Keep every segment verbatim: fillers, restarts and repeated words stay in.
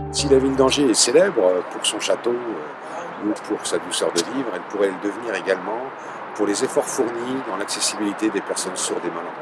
Si la ville d'Angers est célèbre pour son château ou pour sa douceur de vivre, elle pourrait le devenir également pour les efforts fournis dans l'accessibilité des personnes sourdes et malentendantes.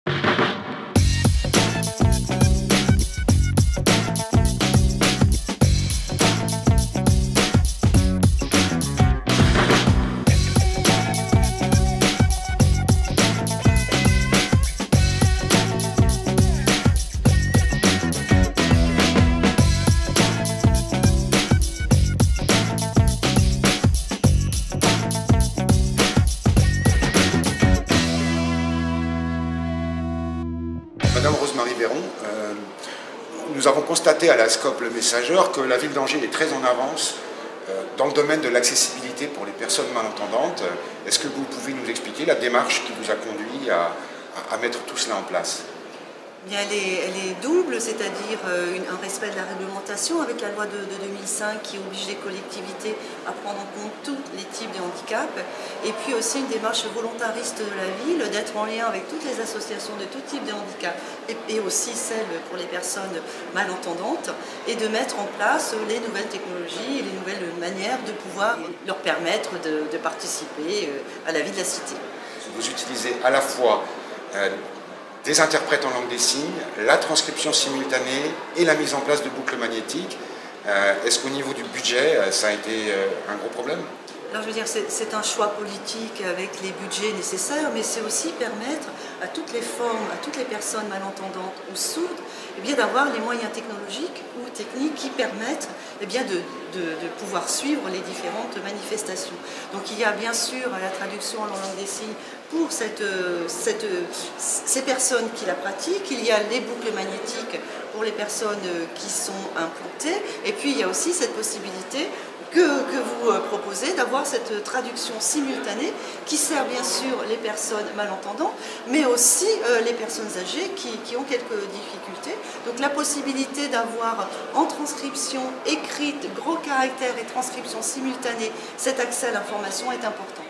Madame Rosemarie Véron, euh, nous avons constaté à la SCOP Le Messageur que la ville d'Angers est très en avance euh, dans le domaine de l'accessibilité pour les personnes malentendantes. Est-ce que vous pouvez nous expliquer la démarche qui vous a conduit à, à, à mettre tout cela en place ? Bien, elle, est, elle est double, c'est-à-dire euh, une, un respect de la réglementation avec la loi de, de deux mille cinq qui oblige les collectivités à prendre en compte tous les types de handicap, et puis aussi une démarche volontariste de la ville d'être en lien avec toutes les associations de tout type de handicap et, et aussi celles pour les personnes malentendantes, et de mettre en place les nouvelles technologies et les nouvelles manières de pouvoir leur permettre de, de participer à la vie de la cité. Vous utilisez à la fois euh, des interprètes en langue des signes, la transcription simultanée et la mise en place de boucles magnétiques. Euh, Est-ce qu'au niveau du budget, ça a été euh, un gros problème ? Alors je veux dire, c'est un choix politique avec les budgets nécessaires, mais c'est aussi permettre à toutes les formes, à toutes les personnes malentendantes ou sourdes, eh bien d'avoir les moyens technologiques ou techniques qui permettent eh bien de, de, de pouvoir suivre les différentes manifestations. Donc il y a bien sûr la traduction en langue des signes pour cette, cette, ces personnes qui la pratiquent, il y a les boucles magnétiques pour les personnes qui sont implantées, et puis il y a aussi cette possibilité Que, que vous proposez d'avoir cette traduction simultanée qui sert bien sûr les personnes malentendantes, mais aussi euh, les personnes âgées qui, qui ont quelques difficultés. Donc la possibilité d'avoir en transcription écrite, gros caractères et transcription simultanée, cet accès à l'information est important.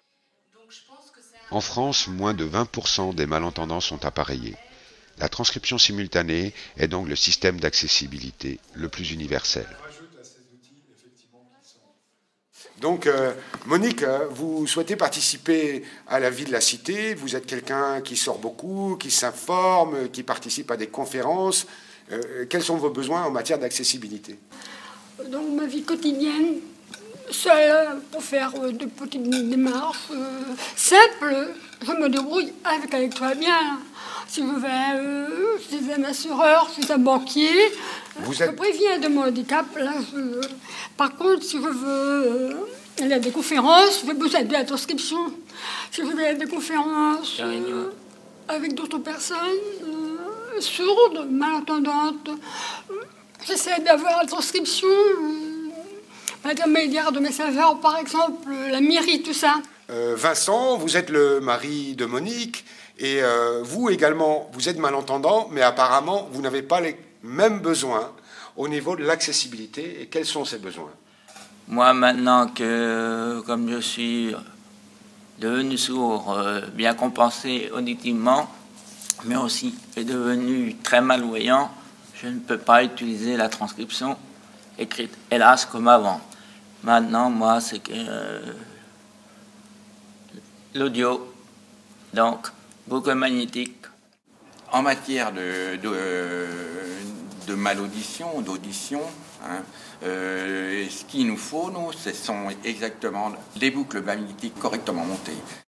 En France, moins de vingt pour cent des malentendants sont appareillés. La transcription simultanée est donc le système d'accessibilité le plus universel. Donc, euh, Monique, vous souhaitez participer à la vie de la cité. Vous êtes quelqu'un qui sort beaucoup, qui s'informe, qui participe à des conférences. Euh, quels sont vos besoins en matière d'accessibilité ? Dans ma vie quotidienne, seule pour faire de petites démarches euh, simples, je me débrouille avec, avec toi bien. Si je vais euh, chez un assureur, chez un banquier, vous je êtes... préviens de mon handicap. Là, je... Par contre, si je veux euh, aller à des conférences, j'ai besoin de la transcription. Si je vais à des conférences euh, avec d'autres personnes euh, sourdes, malentendantes, euh, j'essaie d'avoir la transcription euh, par l'intermédiaire de messagers, par exemple, la mairie, tout ça. Euh, Vincent, vous êtes le mari de Monique. Et euh, vous également, vous êtes malentendant, mais apparemment, vous n'avez pas les mêmes besoins au niveau de l'accessibilité. Et quels sont ces besoins ? Moi, maintenant que, comme je suis devenu sourd, euh, bien compensé auditivement, mais aussi est devenu très malvoyant, je ne peux pas utiliser la transcription écrite, hélas, comme avant. Maintenant, moi, c'est que euh, l'audio, donc, boucle magnétique. En matière de, de, de malaudition, d'audition, hein, euh, ce qu'il nous faut, nous, ce sont exactement des boucles magnétiques correctement montées.